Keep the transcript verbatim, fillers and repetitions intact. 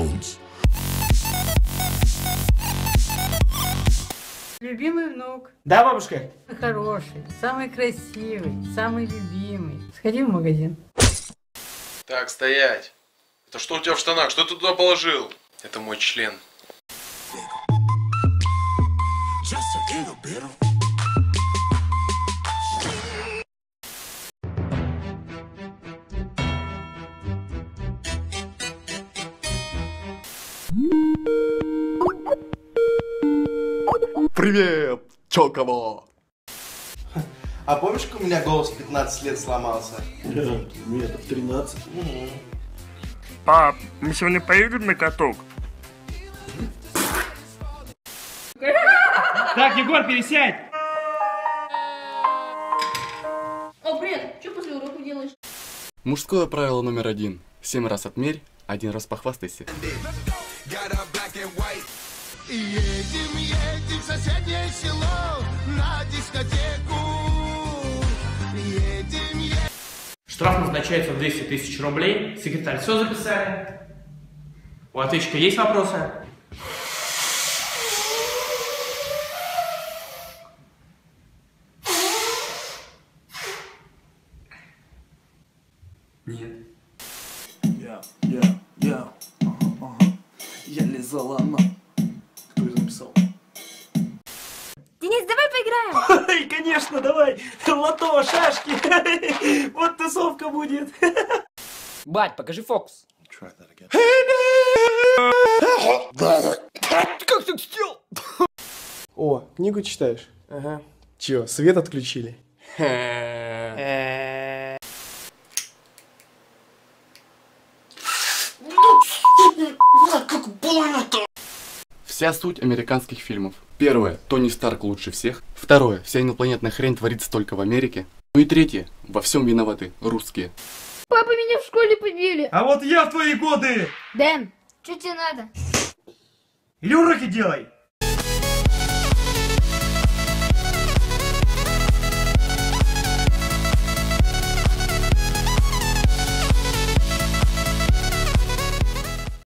Jones. Любимый внук. Да, бабушка? Хороший, самый красивый, самый любимый. Сходи в магазин. Так, стоять. Это что у тебя в штанах? Что ты туда положил? Это мой член. Привет! Чё кого? А помнишь, как у меня голос в пятнадцать лет сломался? Нет, в тринадцать. Угу. Пап, мы сегодня поедем на каток? Так, Егор, пересядь! О, привет! Что после урока делаешь? Мужское правило номер один. Семь раз отмерь, один раз похвастайся. Едем, едем в соседнее село на дискотеку. Едем, едем. Штраф назначается в двести тысяч рублей. Секретарь, все записали? У ответчика есть вопросы? Нет. Я, я, я. Ага, ага. Я лизала на. Кто ее написал? Денис, давай поиграем! Ой, конечно, давай! Лото, шашки! Вот тусовка будет! Бать, покажи фокус. Как ты сделал? О, книгу читаешь? Ага. Чё, свет отключили? Как больно-то! Вся суть американских фильмов. Первое. Тони Старк лучше всех. Второе. Вся инопланетная хрень творится только в Америке. Ну и третье. Во всем виноваты русские. Папа, меня в школе побили! А вот я в твои годы! Дэн, что тебе надо? Или уроки делай!